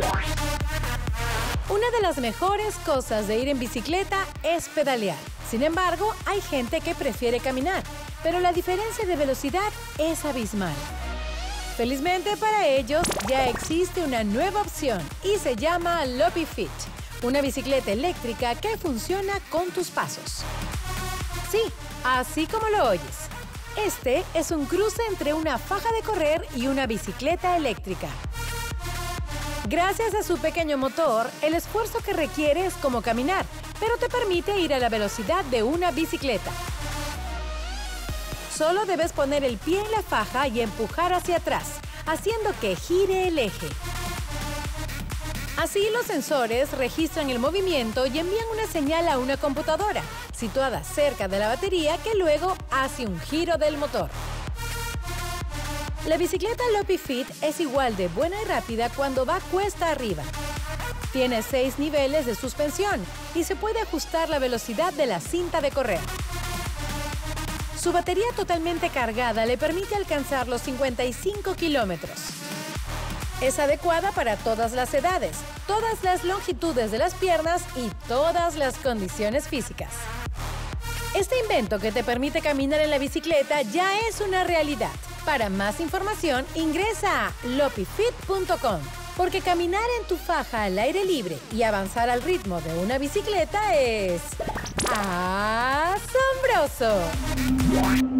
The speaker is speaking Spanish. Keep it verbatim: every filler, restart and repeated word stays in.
Una de las mejores cosas de ir en bicicleta es pedalear. Sin embargo, hay gente que prefiere caminar, pero la diferencia de velocidad es abismal. Felizmente para ellos, ya existe una nueva opción y se llama LopiFit, una bicicleta eléctrica que funciona con tus pasos. Sí, así como lo oyes. Este es un cruce entre una faja de correr y una bicicleta eléctrica. Gracias a su pequeño motor, el esfuerzo que requiere es como caminar, pero te permite ir a la velocidad de una bicicleta. Solo debes poner el pie en la faja y empujar hacia atrás, haciendo que gire el eje. Así, los sensores registran el movimiento y envían una señal a una computadora, situada cerca de la batería, que luego hace un giro del motor. La bicicleta LopiFit es igual de buena y rápida cuando va cuesta arriba. Tiene seis niveles de suspensión y se puede ajustar la velocidad de la cinta de correr. Su batería totalmente cargada le permite alcanzar los cincuenta y cinco kilómetros. Es adecuada para todas las edades, todas las longitudes de las piernas y todas las condiciones físicas. Este invento que te permite caminar en la bicicleta ya es una realidad. Para más información, ingresa a lopifit punto com, porque caminar en tu faja al aire libre y avanzar al ritmo de una bicicleta es asombroso.